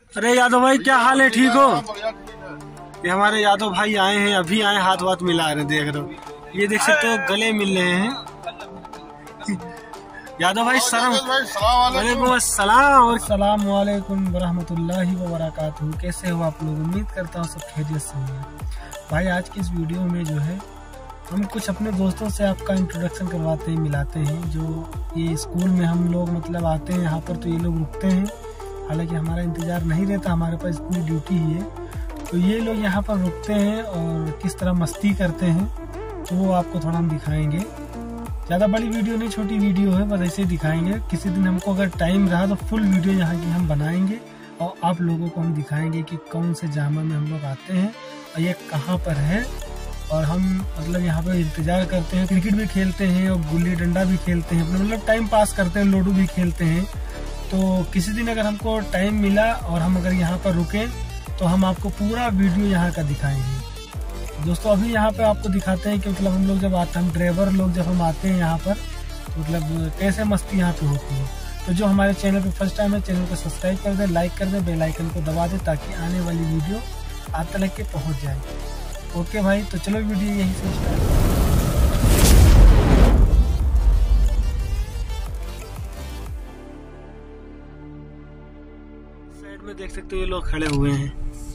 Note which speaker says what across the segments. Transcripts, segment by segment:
Speaker 1: अरे यादव भाई क्या हाल है, ठीक हो? ये हमारे यादव भाई आए हैं, अभी आए, हाथ वाथ मिला रहे, देख रहे हो, ये देख सकते हो गले मिल रहे हैं। यादव भाई सलाम वालेकुम अस्सलाम और सलाम वालेकुम वरहमतुल्लाहि व बरकातहू। कैसे हो आप लोग? उम्मीद करता हूँ सब खैरियत से होंगे। भाई आज की इस वीडियो में जो है हम कुछ अपने दोस्तों से आपका इंट्रोडक्शन करवाते हैं, मिलाते हैं। जो ये स्कूल में हम लोग मतलब आते हैं यहाँ पर तो ये लोग रुकते हैं, हालांकि हमारा इंतज़ार नहीं रहता, हमारे पास इतनी ड्यूटी ही है। तो ये लोग यहाँ पर रुकते हैं और किस तरह मस्ती करते हैं तो वो आपको थोड़ा हम दिखाएंगे। ज़्यादा बड़ी वीडियो नहीं, छोटी वीडियो है, बस ऐसे ही दिखाएंगे। किसी दिन हमको अगर टाइम रहा तो फुल वीडियो यहाँ की हम बनाएंगे और आप लोगों को हम दिखाएंगे कि कौन से जामा में हम लोग आते हैं और ये कहाँ पर है। और हम मतलब यहाँ पर इंतज़ार करते हैं, क्रिकेट भी खेलते हैं और गुल्ली डंडा भी खेलते हैं, अपना मतलब टाइम पास करते हैं, लूडो भी खेलते हैं। तो किसी दिन अगर हमको टाइम मिला और हम अगर यहाँ पर रुके तो हम आपको पूरा वीडियो यहाँ का दिखाएंगे। दोस्तों अभी यहाँ पे आपको दिखाते हैं कि मतलब हम लोग जब आते हैं, हम ड्राइवर लोग जब हम आते हैं यहाँ पर तो मतलब कैसे मस्ती यहाँ पे होती है। तो जो हमारे चैनल पे फर्स्ट टाइम है, चैनल को सब्सक्राइब कर दें, लाइक कर दें, बेल आइकन को दबा दें ताकि आने वाली वीडियो आप तक के पहुँच जाए। ओके भाई, तो चलो वीडियो यहीं से स्टार्ट। साइड में देख सकते हो ये लोग खड़े हुए हैं।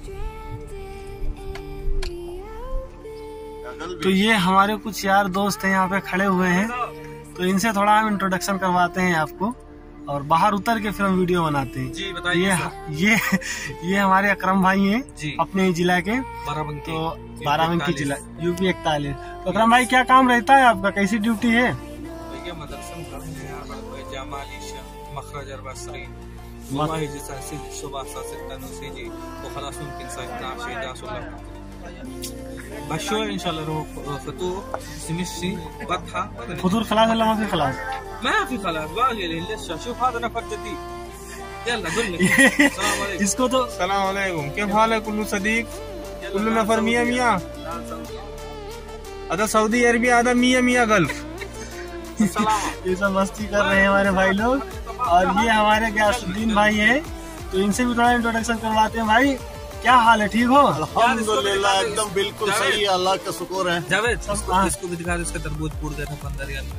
Speaker 1: तो ये हमारे कुछ यार दोस्त हैं यहाँ पे खड़े हुए हैं, तो इनसे थोड़ा हम इंट्रोडक्शन करवाते हैं आपको और बाहर उतर के फिर हम वीडियो बनाते हैं। जी बताइए। ये हमारे अकरम भाई हैं अपने जिला के, बाराबंकी जिला, यूपी 41। तो अकरम भाई क्या काम रहता है आपका, कैसी ड्यूटी है? फतूर खलास वला माफी खलास?
Speaker 2: ما في خلاص باقي لسه. شوف هذا نفر جديد. يلا قول لي.
Speaker 1: इसको तो
Speaker 3: सलाम वालेकुम, क्या हाल है कुल्लू सदीक? कुल्लू नफर मियाँ मियाँ, आधा सऊदी अरबिया, आधा मियाँ मियाँ गल्फ।
Speaker 1: ये सब मस्ती कर रहे हैं हमारे भाई लोग। और ये हमारे गयासुद्दीन भाई हैं, तो इनसे भी थोड़ा इंट्रोडक्शन करवाते हैं। भाई क्या हाल है, ठीक हो?
Speaker 4: अल्हम्दुलिल्लाह एकदम बिल्कुल सही है, अल्लाह का शुक्र है।
Speaker 2: जावेद इसको भी दिखा दे, इसका तरबूज फूट गया था 15 रियाल में।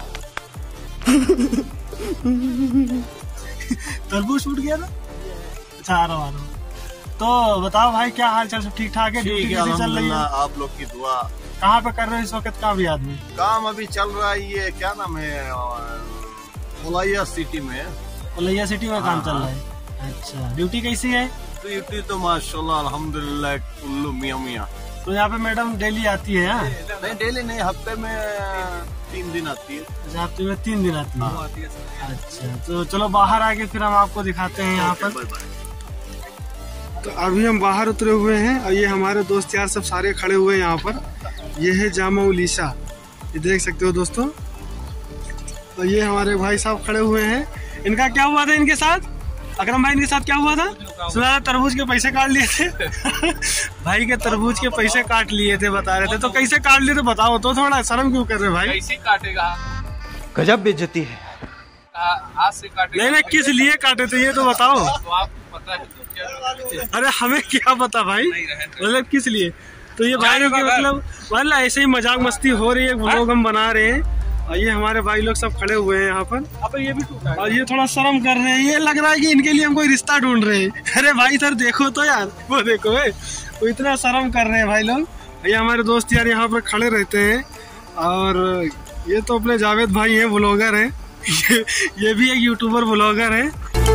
Speaker 1: तरबूज छूट गया था? अच्छा आ रहा हूँ। तो बताओ भाई क्या हाल चाल, सब ठीक ठाक है?
Speaker 4: ठीक है अल्हम्दुलिल्लाह, आप लोग की दुआ।
Speaker 1: कहाँ पे कर रहे हो इस वक्त काम भी आदमी?
Speaker 4: काम अभी चल रहा है, ये क्या नाम है, उलैया सिटी में।
Speaker 1: उलैया सिटी में काम चल रहा है। अच्छा, ड्यूटी कैसी है?
Speaker 4: ड्यूटी तो माशाल्लाह अल्हम्दुलिल्लाह कुल्लू मियाँ मियाँ।
Speaker 1: तो यहाँ पे मैडम डेली आती है?
Speaker 4: नहीं डेली नहीं, हफ्ते में 3 दिन आती है।
Speaker 1: अच्छा, हफ्ते में 3 दिन आती है। अच्छा, तो चलो बाहर आके फिर हम आपको दिखाते हैं यहाँ पर। तो अभी हम बाहर उतरे हुए हैं और ये हमारे दोस्त यार सब सारे खड़े हुए हैं यहाँ पर। ये है जामा उलीसा, ये देख सकते हो दोस्तों। तो ये हमारे भाई साहब खड़े हुए हैं। इनका क्या हुआ था इनके साथ, अकरम भाई इनके साथ क्या हुआ था? सुना तरबूज के पैसे काट लिए थे। भाई के तरबूज के पैसे काट लिए थे बता रहे थे। तो कैसे काट लिए थे बताओ तो, थोड़ा शर्म क्यों कर रहे भाई?
Speaker 2: कैसे काटेगा,
Speaker 3: गजब बेइज्जती है।
Speaker 2: हाथ से काटेगा।
Speaker 1: नहीं किस लिए काटे थे ये तो बताओ।
Speaker 2: तो आपको पता है तो क्या?
Speaker 1: अरे हमें क्या पता भाई, मतलब किस लिए? तो ये भाई लोग मतलब ऐसे ही मजाक मस्ती हो रही है, व्लॉग हम बना रहे हैं और ये हमारे भाई लोग सब खड़े हुए हैं यहाँ पर। ये भी टूटा है और ये थोड़ा शर्म कर रहे हैं, ये लग रहा है कि इनके लिए हम कोई रिश्ता ढूंढ रहे हैं। अरे भाई सर देखो तो यार, वो देखो वो इतना शर्म कर रहे हैं भाई लोग। ये हमारे दोस्त यार यहाँ पर खड़े रहते हैं और ये तो अपने जावेद भाई हैं, व्लॉगर हैं। ये भी एक यूट्यूबर व्लॉगर है।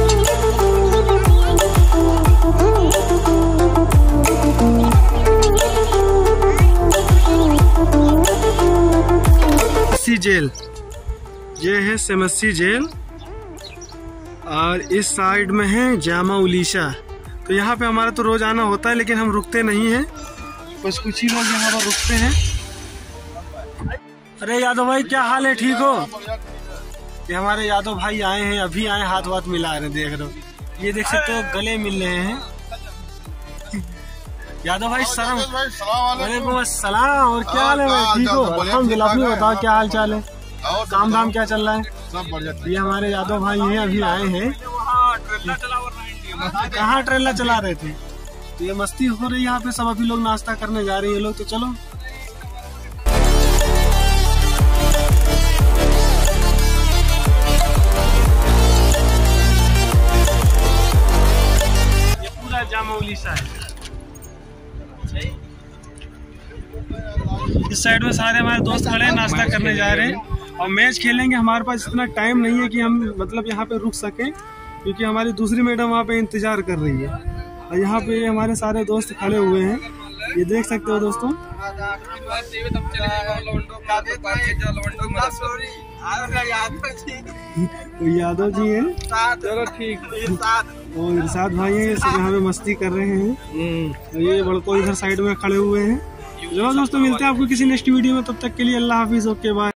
Speaker 1: जेल, ये है सेमस्सी जेल और इस साइड में है जामा उलीसा। तो यहाँ पे हमारा तो रोज आना होता है लेकिन हम रुकते नहीं हैं, बस कुछ ही लोग यहाँ पर रुकते हैं। अरे यादव भाई क्या हाल है, ठीक हो? ये हमारे यादव भाई आए हैं, अभी आए, हाथ वाथ मिला रहे, देख रहे हो, ये देख सकते हो गले मिल रहे हैं। यादव भाई सलाम वालेकुम अस्सलाम, और क्या हाल है भाई, ठीक हो? अल्हम्दुलिल्लाह, अपनी बताओ क्या हाल चाल है, काम धाम क्या चल रहा है?
Speaker 4: सब बढ़िया।
Speaker 1: ये हमारे यादव भाई हैं, अभी आए हैं। कहाँ ट्रेलर चला रहे थे? तो ये मस्ती हो रही है यहाँ पे, सब अभी लोग नाश्ता करने जा रहे हैं लोग, तो चलो। ये पूरा जामौली सा है। इस साइड में सारे हमारे दोस्त खड़े हैं, नाश्ता करने जा रहे हैं और मैच खेलेंगे। हमारे पास इतना टाइम नहीं है कि हम मतलब यहाँ पे रुक सकें, क्योंकि हमारी दूसरी मैडम वहाँ पे इंतजार कर रही है और यहाँ पे हमारे सारे दोस्त खड़े हुए हैं, ये देख सकते हो दोस्तों। यादव जी हैं,
Speaker 3: चलो ठीक।
Speaker 1: और इरशाद भाई हैं, सब यहाँ पे मस्ती कर रहे हैं। ये बड़को इधर साइड में खड़े हुए हैं। चलो दोस्तों, मिलते हैं आपको किसी नेक्स्ट वीडियो में, तब तक के लिए अल्लाह हाफिज, ओके बाय।